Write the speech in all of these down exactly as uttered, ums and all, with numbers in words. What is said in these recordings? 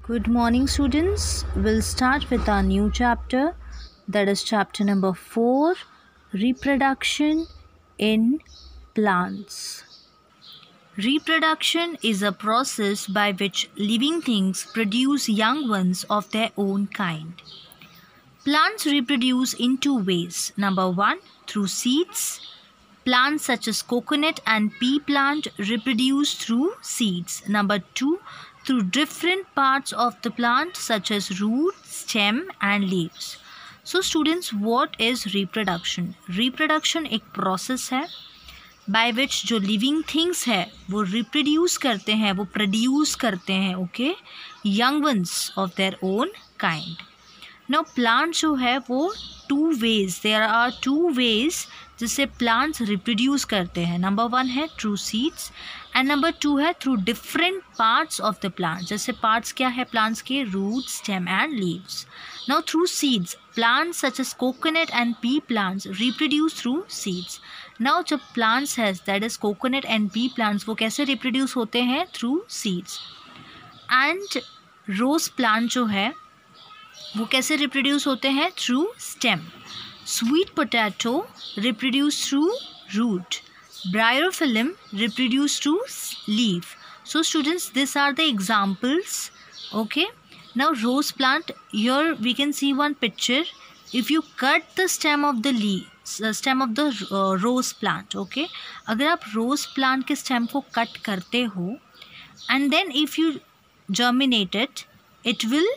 Good morning, students. We'll start with our new chapter, that is chapter number four, reproduction in plants. Reproduction is a process by which living things produce young ones of their own kind. Plants reproduce in two ways. Number one, through seeds. Plants such as coconut and pea plant reproduce through seeds. Number two, through different parts of the plant such as root, stem and leaves. So students, what is reproduction? Reproduction एक process है by which जो living things है वो reproduce करते हैं, वो produce करते हैं, okay, young ones of their own kind. Now plant जो है वो two ways, there are two ways जिससे plants reproduce करते हैं. नंबर वन है through seeds and number two है through different parts of the plant. जैसे पार्ट्स क्या है प्लांट्स के? Root, stem and leaves. Now through seeds plants such as coconut and pea plants reproduce through seeds. Now जब plants है that is coconut and pea plants वो कैसे reproduce होते हैं? Through seeds. And rose plant जो है वो कैसे रिप्रोड्यूस होते हैं? Through stem. Sweet potato reproduce through root. Bryophyllum reproduce through leaf. So students, these are the examples. Okay. Now rose plant, here we can see one picture. If you cut the stem of the leaf, uh, stem of the uh, rose plant, okay. अगर आप rose plant के stem को cut करते हो and then if you germinate it, it will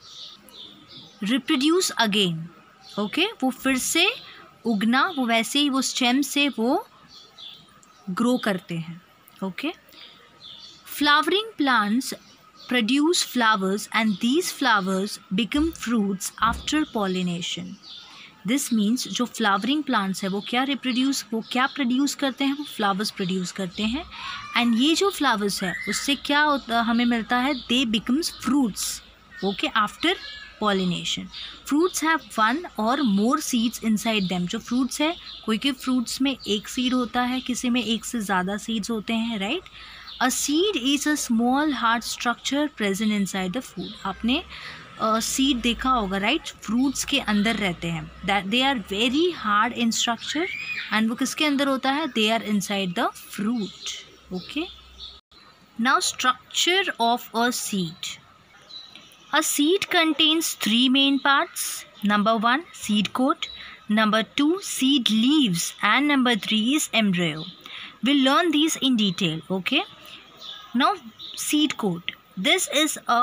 reproduce again. Okay okay, वो फिर से उगना, वो वैसे ही वो स्टेम से वो ग्रो करते हैं. Okay. Flowering plants produce flowers and these flowers become fruits after pollination. This means जो फ्लावरिंग प्लांट्स है वो क्या रिप्रोड्यूस वो क्या प्रोड्यूस करते हैं? वो फ्लावर्स प्रोड्यूस करते हैं एंड ये जो फ्लावर्स है उससे क्या होता हमें मिलता है? They becomes fruits. Okay. After pollination. Fruits have one or more seeds inside them. जो fruits है कोई के fruits में एक seed होता है, किसी में एक से ज़्यादा seeds होते हैं, right? A seed is a small hard structure present inside the food. आपने seed देखा होगा, right? Fruits के अंदर रहते हैं. That they are very hard in structure and वो किसके अंदर होता है? They are inside the fruit. Okay. Now structure of a seed. A seed contains three main parts. Number one, seed coat. Number two, seed leaves. And number three is embryo. We'll learn these in detail, okay? Now, seed coat. This is a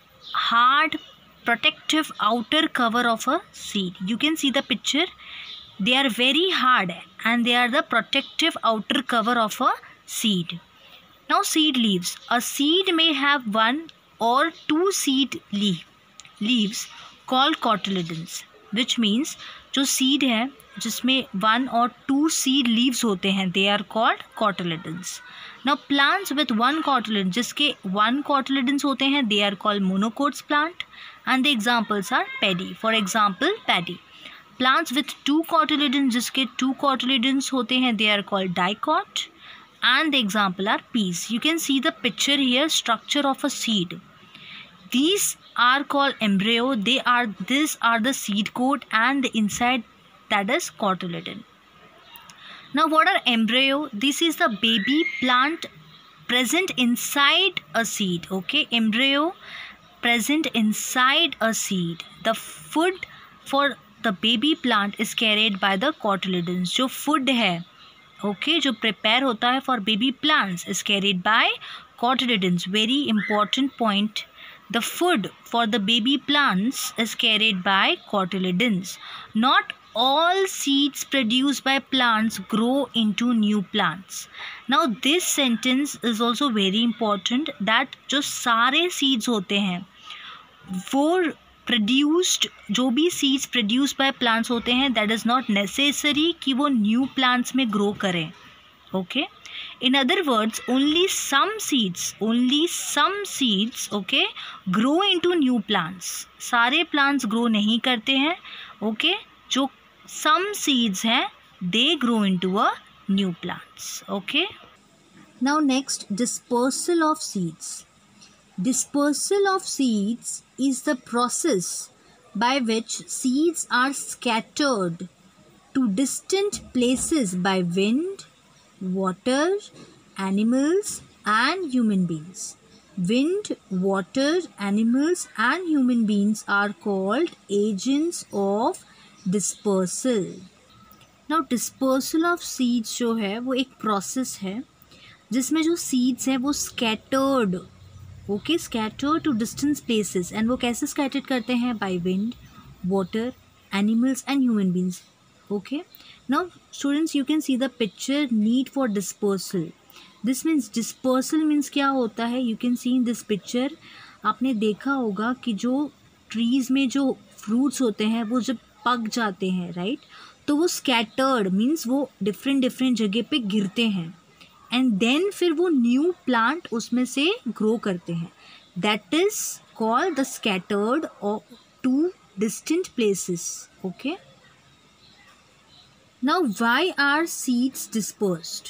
hard, protective outer cover of a seed. You can see the picture. They are very hard and they are the protective outer cover of a seed. Now, seed leaves. A seed may have one or two seed leaf leaves called cotyledons, which means जो seed है जिसमें one or two seed leaves होते हैं they are called cotyledons. Now plants with one cotyledon जिसके one cotyledons होते हैं they are called monocots plant and the examples are paddy. For example, paddy. Plants with two cotyledons जिसके two cotyledons होते हैं they are called dicot and the example are peas. You can see the picture here, structure of a seed. These are called embryo. They are these are the seed coat and the inside that is cotyledon. Now what are embryo? This is the baby plant present inside a seed. Okay, embryo present inside a seed. The food for the baby plant is carried by the cotyledons. जो food है, okay, जो prepare होता है for baby plants is carried by cotyledons. Very important point. The food for the baby plants is carried by cotyledons. Not all seeds produced by plants grow into new plants. Now this sentence is also very important that जो सारे seeds होते हैं वो produced जो भी seeds produced by plants होते हैं that is not necessary कि वो new plants में grow करें. Okay. In other words, only some seeds, only some seeds, okay, grow into new plants. सारे plants grow नहीं करते हैं, okay. जो some seeds हैं, they grow into a new plants, okay. Now next, dispersal of seeds. Dispersal of seeds is the process by which seeds are scattered to distant places by wind, water, animals, and human beings. Wind, water, animals, and human beings are called agents of dispersal. Now dispersal of seeds जो है वो एक process है जिसमें जो seeds है वो scattered, okay, scattered to distant places, and वो कैसे scattered करते हैं? By wind, water, animals, and human beings. Okay, now students, you can see the picture. Need for dispersal. This means dispersal means क्या होता है? You can see in this picture, आपने देखा होगा कि जो trees में जो fruits होते हैं वो जब पक जाते हैं, राइट, तो वो scattered means वो different different जगह पे गिरते हैं, एंड देन फिर वो न्यू प्लांट उसमें से ग्रो करते हैं. That is called the scattered और to distant places. Okay, now why are seeds dispersed?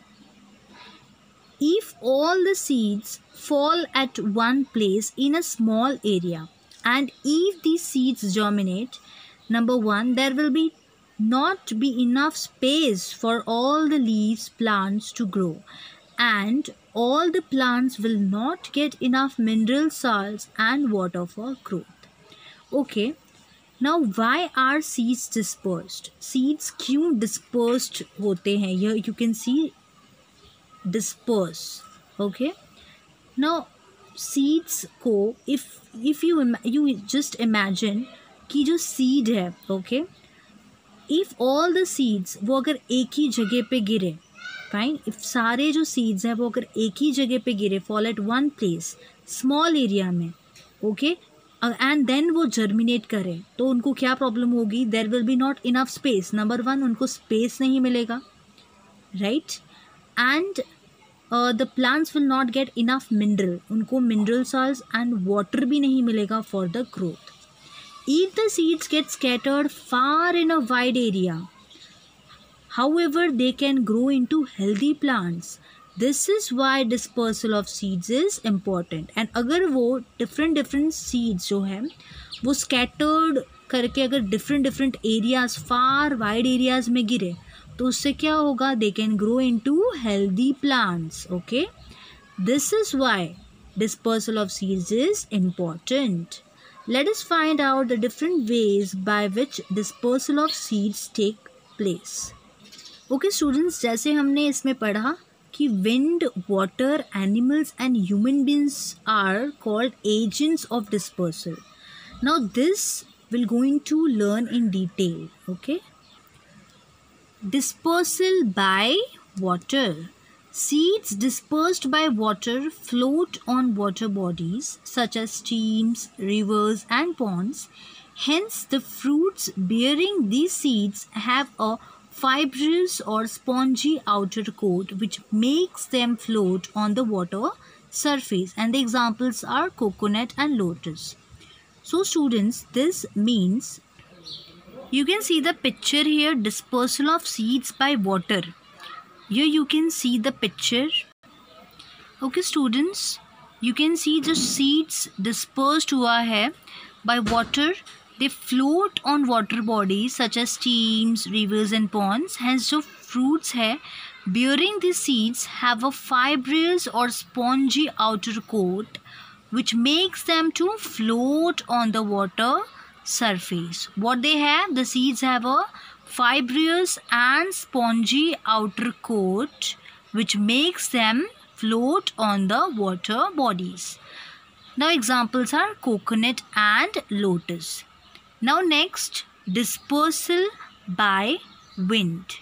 If all the seeds fall at one place in a small area, and if these seeds germinate, number one, there will be not be enough space for all the leaves plants to grow, and all the plants will not get enough mineral salts and water for growth. Okay, now why are seeds dispersed? Seeds क्यों dispersed होते हैं? Here you can see disperse. Okay, now seeds को if if you you just imagine कि जो seed है, okay, if all the seeds वो अगर एक ही जगह पे गिरे, फाइन, इफ सारे जो seeds है वो अगर एक ही जगह पे गिरे, fall at one place, small area में, okay, एंड देन वो जर्मिनेट करें, तो उनको क्या प्रॉब्लम होगी? There will be not enough space. Number one, उनको स्पेस नहीं मिलेगा, right, and the plants will not get enough mineral, उनको मिनरल सॉल्ट्स एंड वाटर भी नहीं मिलेगा for the growth. If the seeds get scattered far in a wide area, however, they can grow into healthy plants. This is why dispersal of seeds is important. And अगर वो different different seeds जो है वो scattered करके अगर different different areas, far wide areas में गिरे, तो उससे क्या होगा? They can grow into healthy plants. Okay, this is why dispersal of seeds is important. Let us find out the different ways by which dispersal of seeds take place. Okay students, जैसे हमने इसमें पढ़ा कि wind, water, animals and human beings are called agents of dispersal. Now this we're going to learn in detail. Okay, dispersal by water. Seeds dispersed by water float on water bodies such as streams, rivers, and ponds. Hence, the fruits bearing these seeds have a fibrous or spongy outer coat which makes them float on the water surface. And the examples are coconut and lotus. So, students, this means you can see the picture here, dispersal of seeds by water. Here you can see the picture. Okay students, you can see the seeds dispersed हुआ है by water. They float on water bodies such as streams, rivers and ponds. Hence जो fruits है bearing these seeds have a fibrous or spongy outer coat which makes them to float on the water surface. What they have? The seeds have a fibrous and spongy outer coat which makes them float on the water bodies. Now examples are coconut and lotus. Now next, dispersal by wind.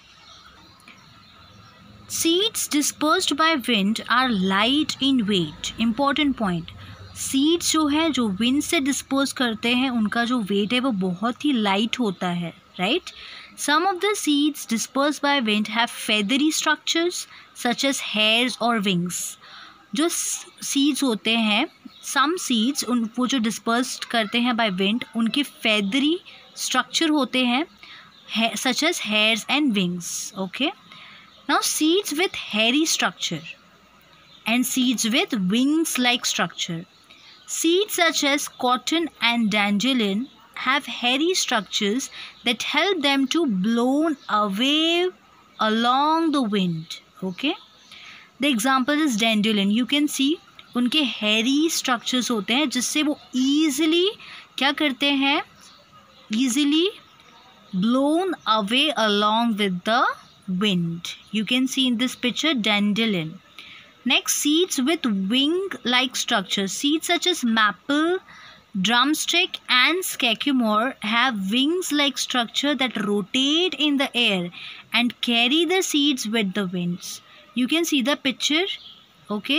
Seeds dispersed by wind are light in weight. Important point. Seeds जो है जो wind से dispose करते हैं उनका जो weight है वो बहुत ही light होता है, right? Some of the seeds dispersed by wind have feathery structures such as hairs or wings. जो seeds होते हैं, some seeds उन वो जो dispersed करते हैं by wind, उनके feathery structure होते हैं such as hairs and wings. Okay. Now seeds with hairy structure. and seeds with wings-like structure. Seeds such as cotton and dandelion have hairy structures that help them to blown away along the wind. Okay, the example is dandelion. You can see उनके hairy structures होते हैं जिससे वो easily क्या करते हैं, easily blown away along with the wind. You can see in this picture dandelion. Next, seeds with wing-like structure. Seeds such as maple, drumstick and sycamore have wings-like structure that rotate in the air and carry the seeds with the winds. You can see the picture. Okay.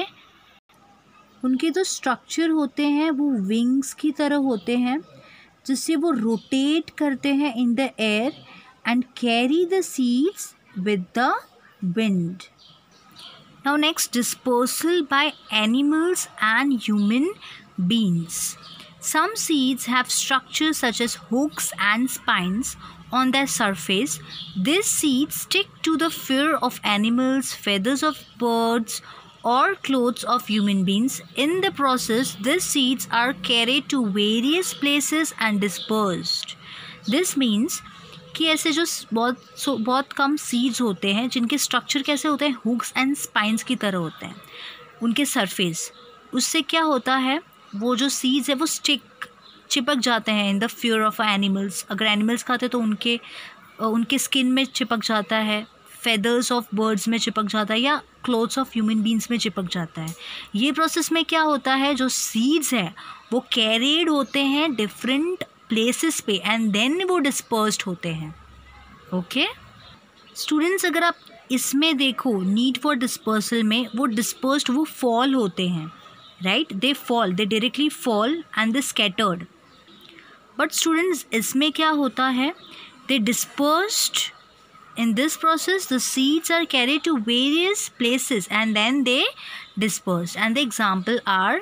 उनके जो structure होते हैं वो wings की तरह होते हैं जिससे वो रोटेट करते हैं in the air and carry the seeds with the wind. Now next, dispersal by animals and human beings. Some seeds have structures such as hooks and spines on their surface. These seeds stick to the fur of animals, feathers of birds, or clothes of human beings. In the process, these seeds are carried to various places and dispersed. This means कि ऐसे जो बहुत सो बहुत कम seeds होते हैं जिनके structure कैसे होते हैं, हुक्स एंड स्पाइंस की तरह होते हैं उनके सरफेस, उससे क्या होता है वो जो सीड्स है वो स्टिक चिपक जाते हैं in the fur of animals. अगर एनिमल्स खाते तो उनके उनके स्किन में चिपक जाता है, फेदर्स ऑफ बर्ड्स में चिपक जाता है या क्लोथ्स ऑफ ह्यूमन बींग्स में चिपक जाता है. ये प्रोसेस में क्या होता है, जो सीड्स है वो कैरीड होते हैं डिफरेंट प्लेसेस पे एंड देन वो डिस्पर्स्ड होते हैं. ओके स्टूडेंट्स, अगर आप इसमें देखो नीड फॉर डिस्पर्सल में वो डिस्पर्स्ड वो फॉल होते हैं, right, they fall, they directly fall and they scattered. But students इसमें क्या होता है, they dispersed. In this process, the seeds are carried to various places and then they dispersed. And the example are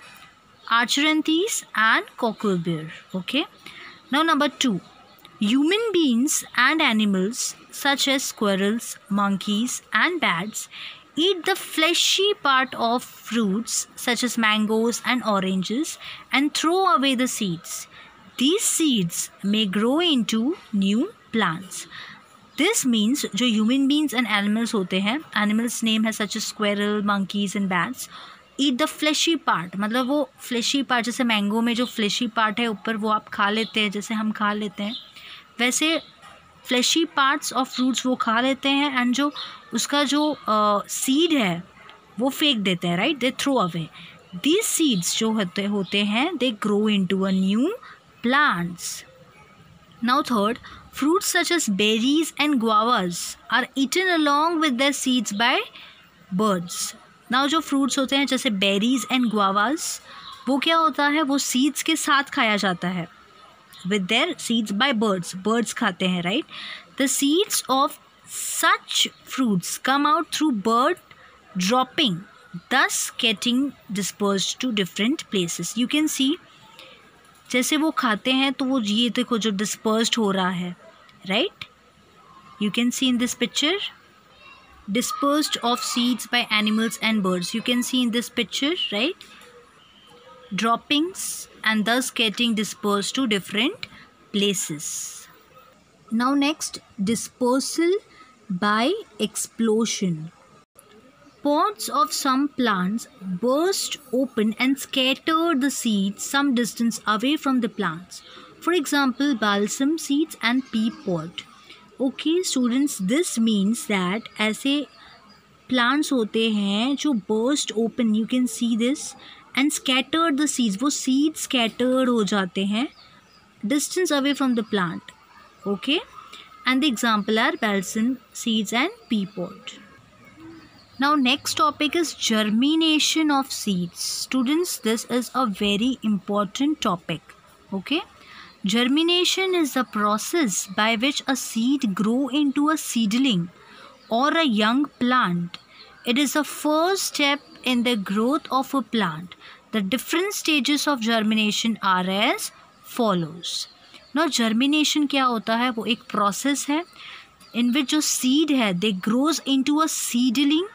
Archaeanthes and cocklebear. Okay. Now number two, human beings and animals such as squirrels, monkeys and bats eat the fleshy part of fruits such as mangoes and oranges and throw away the seeds. These seeds may grow into new plants. This means जो human beings and animals होते हैं, animals name है such as squirrel, monkeys and bats, eat the fleshy part. मतलब वो fleshy part, जैसे mango में जो fleshy part है ऊपर वो आप खा लेते हैं, जैसे हम खा लेते हैं वैसे fleshy parts of fruits वो खा लेते हैं एंड जो उसका जो सीड uh, है वो फेंक देते हैं, right, they throw away. These seeds जो होते होते हैं they grow into a new plants. Now third, fruits such as berries and guavas are eaten along with their seeds by birds. Now जो fruits होते हैं जैसे berries and guavas वो क्या होता है, वो seeds के साथ खाया जाता है with their seeds by birds. Birds खाते हैं, right? The seeds of such fruits come out through bird dropping, thus getting dispersed to different places. You can see जैसे वो खाते हैं तो वो ये देखो जो डिस्पर्स्ड हो रहा है, right, you can see in this picture dispersed of seeds by animals and birds. You can see in this picture, right, droppings and thus getting dispersed to different places. Now next, dispersal by explosion. Pods of some plants burst open and scatter the seeds some distance away from the plants. For example, balsam seeds and pea pod. Okay, students, this means that ऐसे plants होते हैं जो burst open, you can see this, and scattered the seeds. वो seeds scattered हो जाते हैं distance away from the plant. Okay, and the example are balsam seeds and pea pod. Now next topic is germination of seeds. Students, this is a very important topic. Okay, germination is the process by which a seed grow into a seedling or a young plant. It is the first step in the growth of a plant. The different stages of germination are as follows. Now germination क्या होता है, वो एक process है in which जो seed है they grows into a seedling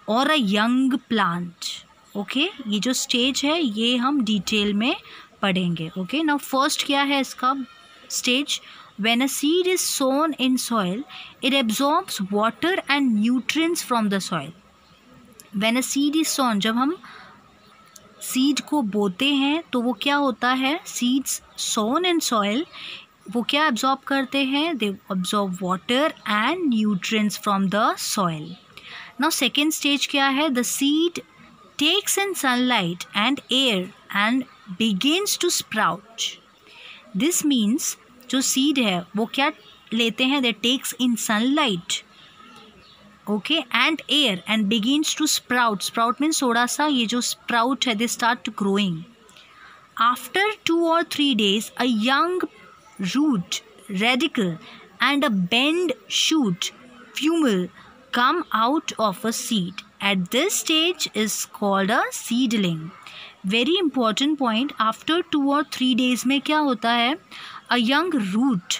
और a young plant. Okay, ये जो स्टेज है ये हम डिटेल में पढ़ेंगे। ओके, नाउ फर्स्ट क्या है इसका stage? When a seed is sown in soil it absorbs water and nutrients from the soil. When a seed is sown, जब हम सीड को बोते हैं तो वो क्या होता है? सीड्स सोन इन सॉइल, वो क्या एब्जॉर्ब करते हैं? They absorb water and nutrients from the soil. Now second stage क्या है? The seed takes in sunlight and air and begins to sprout. This means जो सीड है वो क्या लेते हैं? They takes in sunlight, okay, and air and begins to sprout. Sprout means थोड़ा सा ये जो स्प्राउट है they start growing. After two और three days a young root, radicle and a bent shoot femule come out of a seed. At this stage is called a seedling. Very important point, after two or three days में क्या होता है? A young root,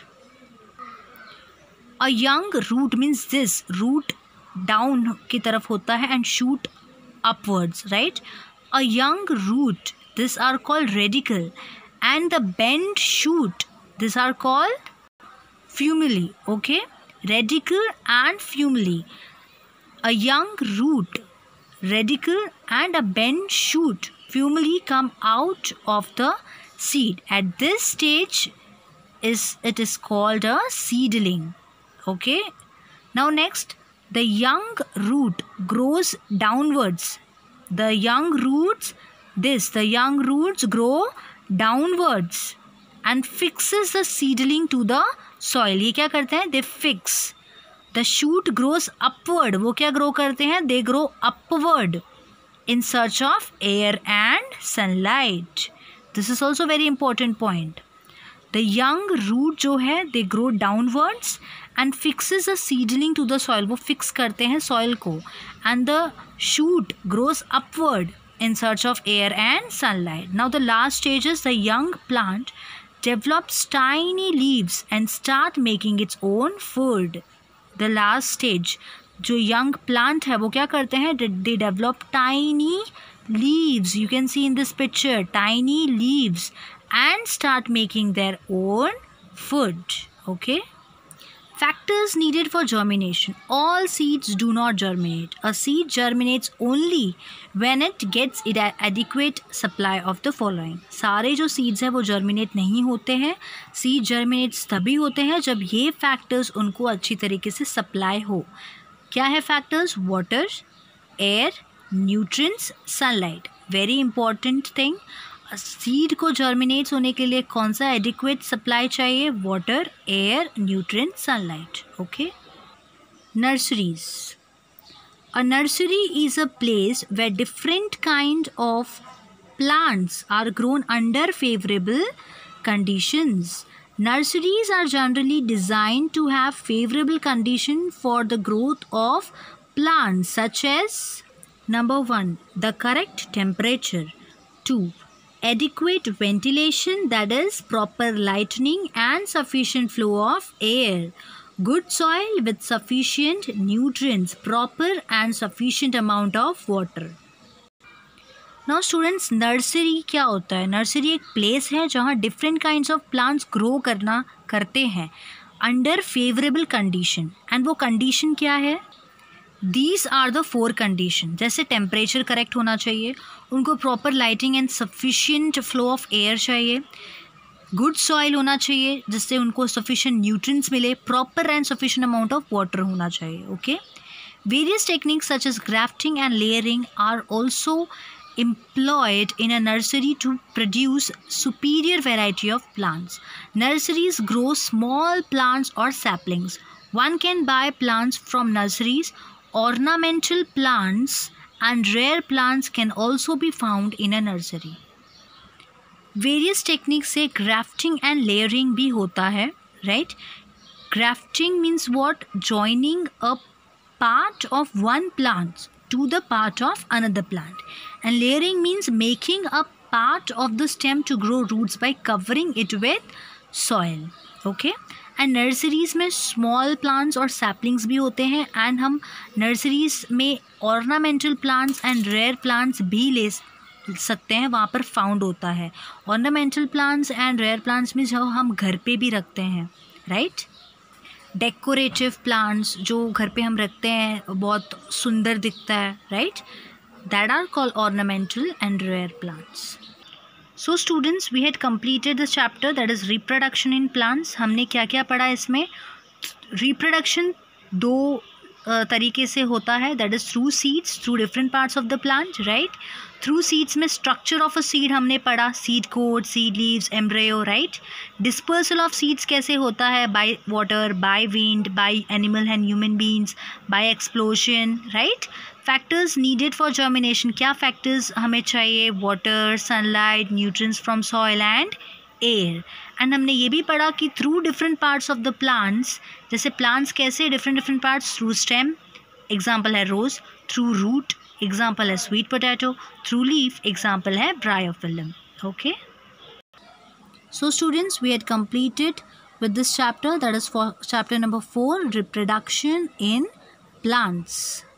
a young root means this root down की तरफ होता है and shoot upwards, right? A young root, these are called radicle, and the bent shoot, these are called femule. Okay, radicle and femule. A young root, radicle and a bent shoot femule come out of the seed. At this stage is it is called a seedling. Okay, now next, the young root grows downwards. The young roots, this the young roots grow downwards and fixes the seedling to the soil. ये क्या करते हैं? They fix. The shoot grows upward. वो क्या grow करते हैं? They grow upward in search of air and sunlight. This is also very important point. The young root जो है they grow downwards and fixes the seedling to the soil. वो fix करते हैं soil को, and the shoot grows upward in search of air and sunlight. Now the last stage is the young plant develops tiny leaves and start making its own food. The last stage, जो young plant है वो क्या करते हैं? They develop tiny leaves. You can see in this picture tiny leaves and start making their own food. Okay. Factors needed for germination. All seeds do not germinate. A seed germinates only when it gets adequate supply of the following. सारे जो seeds हैं वो germinate नहीं होते हैं. Seed germinates तभी होते हैं जब ये factors उनको अच्छी तरीके से supply हो. क्या है factors? Water, air, nutrients, sunlight. Very important thing. Seed को जर्मिनेट होने के लिए कौन सा एडिक्वेट सप्लाई चाहिए? Water, air, nutrient, sunlight. Okay. Nurseries. A nursery is a place where different kind of plants are grown under favourable conditions. Nurseries are generally designed to have favorable condition for the growth of plants such as number one, the correct temperature, two, adequate ventilation, that is proper lighting and sufficient flow of air, good soil with sufficient nutrients, proper and sufficient amount of water. Now students, nursery क्या होता है? Nursery एक place है जहाँ different kinds of plants grow करना करते हैं under favourable condition. And वो कंडीशन क्या है? These are the four condition. जैसे टेम्परेचर करेक्ट होना चाहिए, उनको proper lighting and sufficient flow of air चाहिए, गुड सॉइल होना चाहिए जिससे उनको सफिशिएंट न्यूट्रिएंट्स मिले, proper and sufficient amount of water होना चाहिए. Okay. Various techniques such as grafting and layering are also employed in a nursery to produce superior variety of plants. Nurseries grow small plants or saplings. One can buy plants from nurseries. Ornamental plants and rare plants can also be found in a nursery. Various techniques से grafting and layering भी होता है, right? Grafting means what? Joining a part of one plant to the part of another plant. And layering means making a part of the stem to grow roots by covering it with soil. Okay. And nurseries में small plants और saplings भी होते हैं. And हम nurseries में ornamental plants and rare plants भी ले सकते हैं, वहाँ पर फाउंड होता है। Ornamental plants and rare plants में जो हम घर पे भी रखते हैं, राइट। डेकोरेटिव प्लांट्स जो घर पे हम रखते हैं, बहुत सुंदर दिखता है, right, that are called ornamental and rare plants. So students, we had completed the chapter that is reproduction in plants. हमने क्या क्या पढ़ा इसमें? रिप्रोडक्शन दो uh, तरीके से होता है, that is through seeds, through different parts of the plant, right. Through seeds में स्ट्रक्चर ऑफ अ सीड हमने पढ़ा, seed coat, seed leaves, embryo, right. Dispersal of seeds कैसे होता है? By water, by wind, by animal and human beings, by explosion, right. Factors needed for germination, क्या factors हमें चाहिए? Water, sunlight, nutrients from soil and air. And हमने ये भी पढ़ा कि through different parts of the plants, जैसे plants कैसे different different parts, through stem, example है रोज, थ्रू रूट, एग्जाम्पल है sweet potato, through leaf, example है bryophyllum, okay. So students, we had completed with this chapter, that is for chapter number four, reproduction in plants.